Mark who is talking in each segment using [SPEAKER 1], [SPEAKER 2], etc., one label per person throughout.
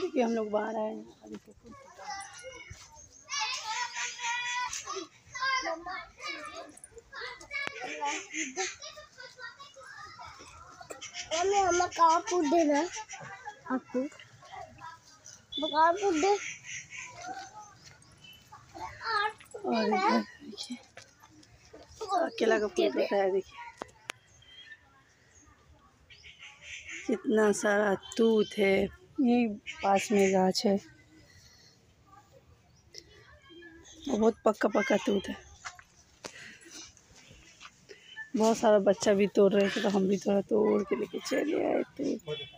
[SPEAKER 1] देखिए हम लोग बाहर आए हैं, अभी तो फूल फूटा है।
[SPEAKER 2] कहाँ फूट देना आपको फूट दे।
[SPEAKER 1] और इधर देखिए केला का फूल फूटा है। देखिए कितना सारा तूत है, यही पास में गाछ है, बहुत पक्का पक्का तूत है। बहुत सारा बच्चा भी तोड़ रहे थे तो हम भी थोड़ा तोड़ के लेके चले आए थे।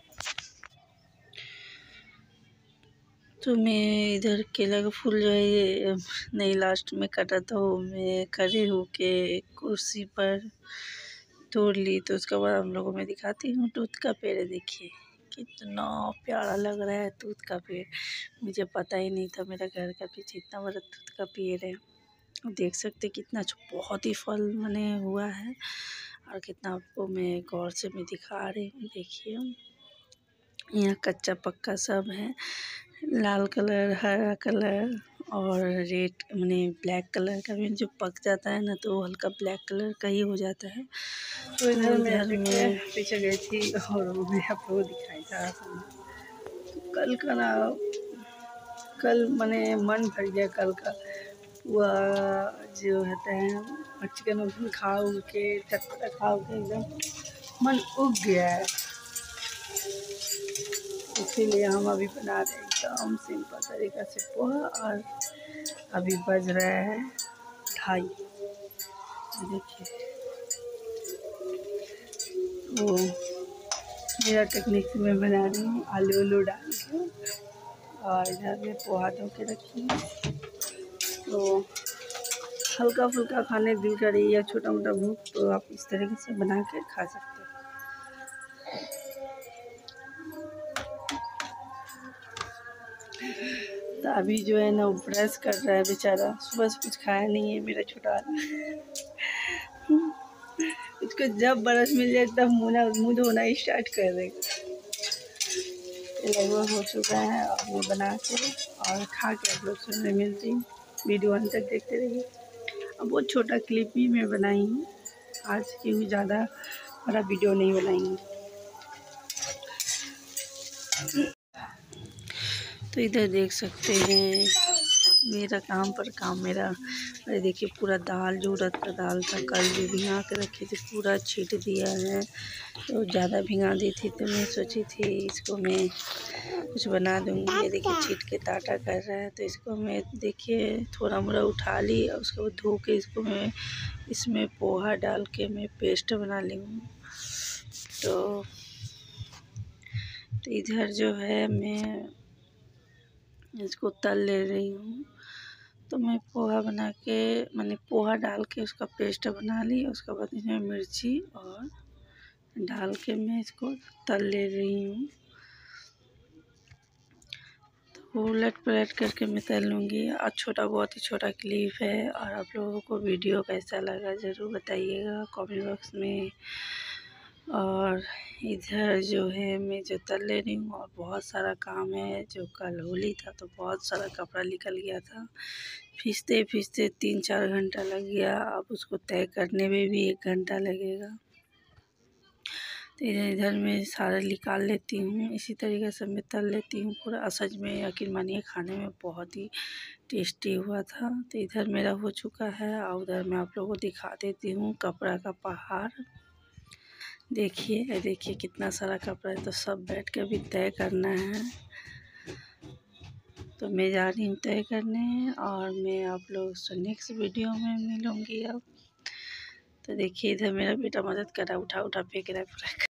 [SPEAKER 1] तो मैं इधर केला का फूल जो है ये नहीं लास्ट में कटा था, वो मैं खड़े होके कुर्सी पर तोड़ ली। तो उसके बाद हम लोगों में दिखाती हूँ तूत का पेड़। देखिए कितना प्यारा लग रहा है तूत का पेड़। मुझे पता ही नहीं था मेरा घर का पीछे इतना बड़ा तूत का पेड़ है। देख सकते कितना बहुत ही फल बने हुआ है और कितना आपको मैं गौर से मैं दिखा रही हूँ। देखिए यहाँ कच्चा पक्का सब है, लाल कलर, हरा कलर और रेड माने ब्लैक कलर का भी जो पक जाता है ना तो हल्का ब्लैक कलर का ही हो जाता है। तो इधर मैं पीछे गई थी और वो मैं आप लोगों को दिखाई था। तो कल का ना कल मैंने मन भर गया कल का वह जो होता है चिकन उकन खा के चटपटा खा के एकदम मन उग गया है। इसीलिए हम अभी बना रहे हैं एकदम सिंपल तरीक़ा से पोहा। और अभी बज रहा है 2:30। देखिए वो मेरा टेक्निक से मैं बना रही हूँ आलू उलू डाल के। और इधर में पोहा धो के रखी है। तो हल्का फुल्का खाने दिल करे या छोटा मोटा भूख तो आप इस तरीके से बना के खा सकते हो। तो अभी जो है ना वो ब्रश कर रहा है बेचारा, सुबह से कुछ खाया नहीं है मेरा छोटा वाला। उसको जब ब्रश मिल जाए तब मुँह धोना स्टार्ट कर देगा। लगभग हो चुका है। अब ये बना के और खा के आप लोग से मिलती हूँ। वीडियो अंत तक देखते रहिए। अब बहुत छोटा क्लिप ही मैं बनाई हूँ आज, क्योंकि ज़्यादा बड़ा वीडियो नहीं बनाएंगे। तो इधर देख सकते हैं मेरा काम पर काम मेरा। अरे देखिए पूरा दाल जो उड़द का दाल था कल जो भिगा के रखी थी पूरा छीट दिया है। तो ज़्यादा भिगा दी थी तो मैं सोची थी इसको मैं कुछ बना दूँगी। ये देखिए छीट के टाटा कर रहा है। तो इसको मैं देखिए थोड़ा मोड़ा उठा ली और उसके बाद धो के इसको मैं इसमें पोहा डाल के मैं पेस्ट बना ली हूँ। तो इधर जो है मैं इसको तल ले रही हूँ। तो मैं पोहा बना के मैंने पोहा डाल के उसका पेस्ट बना ली। उसके बाद इसमें मिर्ची और डाल के मैं इसको तल ले रही हूँ। तो उलट पलट करके मैं तल लूँगी। और बहुत ही छोटा क्लिप है। और आप लोगों को वीडियो कैसा लगा ज़रूर बताइएगा कमेंट बॉक्स में। और इधर जो है मैं जो तल ले रही हूँ और बहुत सारा काम है। जो कल होली था तो बहुत सारा कपड़ा निकल गया था, खींचते खींचते 3-4 घंटा लग गया। अब उसको तय करने में भी 1 घंटा लगेगा। तो इधर मैं सारा निकाल लेती हूँ। इसी तरीके से मैं तल लेती हूँ पूरा। सच में यकीन मानिए खाने में बहुत ही टेस्टी हुआ था। तो इधर मेरा हो चुका है और उधर मैं आप लोगों को दिखा देती हूँ कपड़ा का पहाड़। देखिए देखिए कितना सारा कपड़ा है। तो सब बैठ के भी तय करना है। तो मैं जा रही हूँ तय करने और मैं आप लोग से नेक्स्ट वीडियो में मिलूँगी अब। तो देखिए इधर मेरा बेटा मदद कर रहा है, उठा उठा फेंक रहा है पूरा